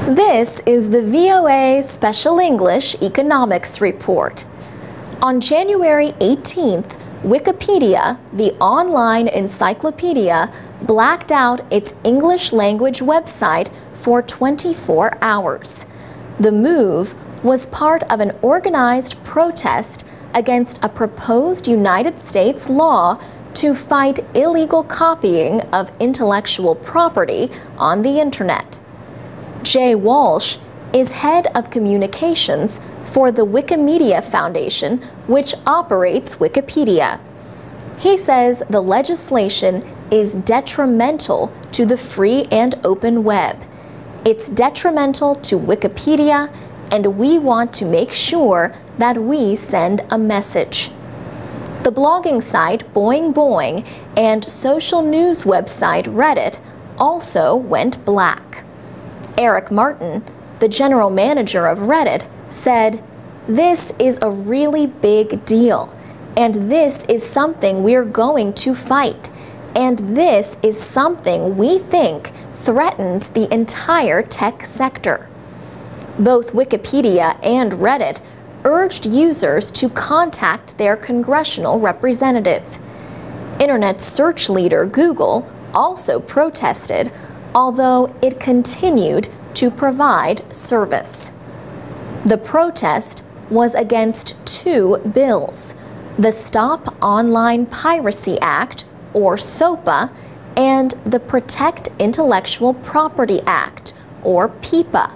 This is the VOA Special English Economics Report. On January 18th, Wikipedia, the online encyclopedia, blacked out its English language website for 24 hours. The move was part of an organized protest against a proposed United States law to fight illegal copying of intellectual property on the Internet. Jay Walsh is head of communications for the Wikimedia Foundation, which operates Wikipedia. He says the legislation is detrimental to the free and open web. It's detrimental to Wikipedia, and we want to make sure that we send a message. The blogging site Boing Boing and social news website Reddit also went black. Eric Martin, the general manager of Reddit, said, "This is a really big deal, and this is something we're going to fight, and this is something we think threatens the entire tech sector." Both Wikipedia and Reddit urged users to contact their congressional representative. Internet search leader Google also protested, although it continued to provide service. The protest was against two bills, the Stop Online Piracy Act, or SOPA, and the Protect Intellectual Property Act, or PIPA.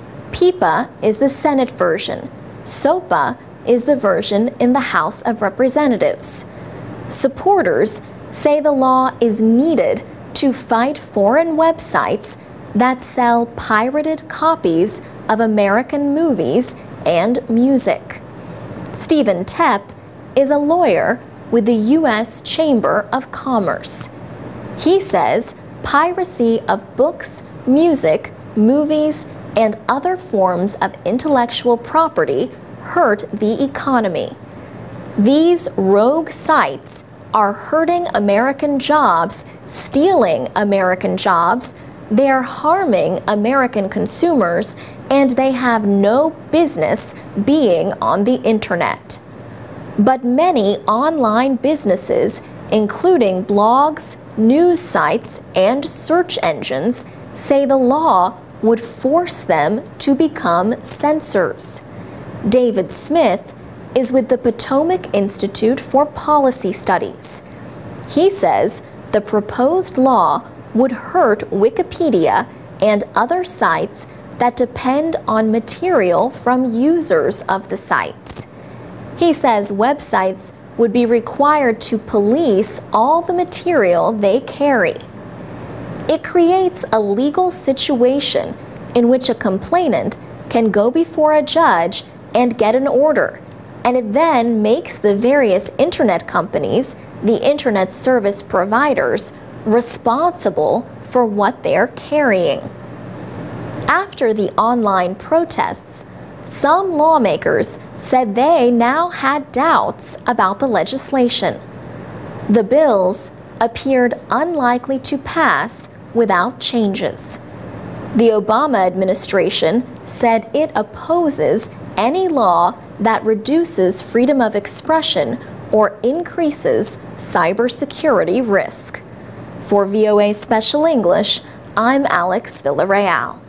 PIPA is the Senate version. SOPA is the version in the House of Representatives. Supporters say the law is needed to fight foreign websites that sell pirated copies of American movies and music. Stephen Tepp is a lawyer with the U.S. Chamber of Commerce. He says piracy of books, music, movies, and other forms of intellectual property hurt the economy. These rogue sites are hurting American jobs, stealing American jobs, they're harming American consumers, and they have no business being on the Internet. But many online businesses, including blogs, news sites, and search engines, say the law would force them to become censors. David Smith is with the Potomac Institute for Policy Studies. He says the proposed law would hurt Wikipedia and other sites that depend on material from users of the sites. He says websites would be required to police all the material they carry. It creates a legal situation in which a complainant can go before a judge and get an order, and it then makes the various internet companies, the internet service providers, responsible for what they're carrying. After the online protests, some lawmakers said they now had doubts about the legislation. The bills appeared unlikely to pass without changes. The Obama administration said it opposes any law that reduces freedom of expression or increases cybersecurity risk. For VOA Special English, I'm Alex Villarreal.